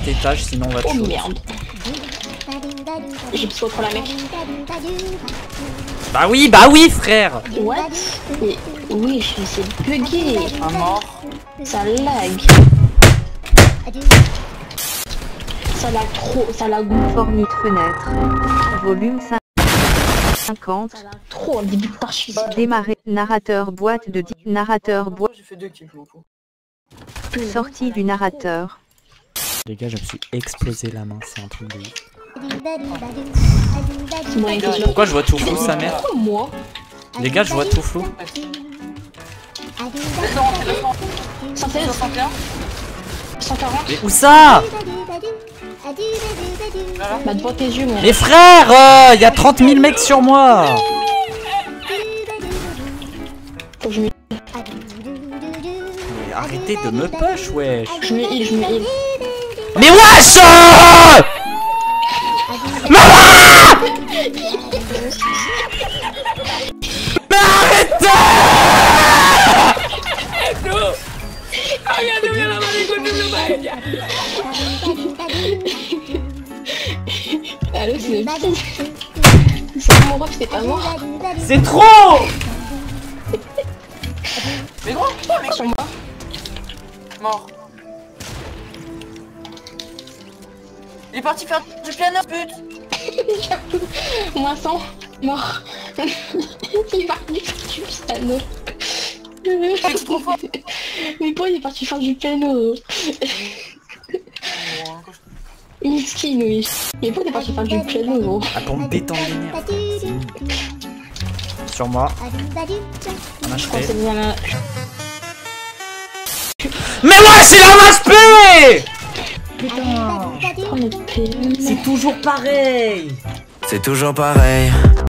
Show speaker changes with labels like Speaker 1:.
Speaker 1: 20 étages, sinon on va te
Speaker 2: Oh
Speaker 1: shoot.
Speaker 2: merde. J'ai psycho trop la mec.
Speaker 1: Bah oui frère.
Speaker 2: What? Mais oui, c'est bugué.
Speaker 3: Un mort.
Speaker 2: Ça lag. Ça lag trop, ça lag
Speaker 4: Fornite fenêtre. Volume 50.
Speaker 2: ça lag trop en début de partie.
Speaker 4: Démarrer. Narrateur boîte de 10. Narrateur boîte.
Speaker 3: J'ai fait 2 kills pour le coup.
Speaker 4: Sortie du narrateur.
Speaker 1: Les gars, je me suis explosé la main, c'est un truc de ouf. Pourquoi je vois tout flou, sa mère?
Speaker 2: Pourquoi moi?
Speaker 1: Les gars, je vois tout flou.
Speaker 3: Laisse-le rentrer, laisse-le rentrer.
Speaker 2: 116,
Speaker 3: 61.
Speaker 2: 140.
Speaker 1: Mais où ça?
Speaker 2: Bah devant tes yeux, moi.
Speaker 1: Les frères, y a 30 000 mecs sur moi.
Speaker 2: Faut que je me
Speaker 1: Mais arrêtez de me push, wesh.
Speaker 2: je me heal, je me heal.
Speaker 1: Mais wesh Maman! Mais arrêtez!
Speaker 2: Allô, c'est le petit. C'est mon ref, c'est pas mort.
Speaker 1: C'est trop!
Speaker 3: Mais gros, putain, mec.
Speaker 2: Sur moi.
Speaker 3: Mort. Il est parti faire du piano, pute.
Speaker 2: Moins 100. Mort. Il est parti faire du piano.
Speaker 3: C'est trop fort.
Speaker 2: Mais pourquoi il est parti faire du piano? Miskin, oui. Mais pourquoi il est parti faire du piano, gros?
Speaker 1: Ah, pour me détendre les nerfs. Sur moi. Un
Speaker 2: Je
Speaker 1: HP.
Speaker 2: pensais bien là.
Speaker 1: Mais wesh, il a un HP!
Speaker 2: Oh, mais PE.
Speaker 1: C'est toujours pareil.
Speaker 5: C'est toujours pareil.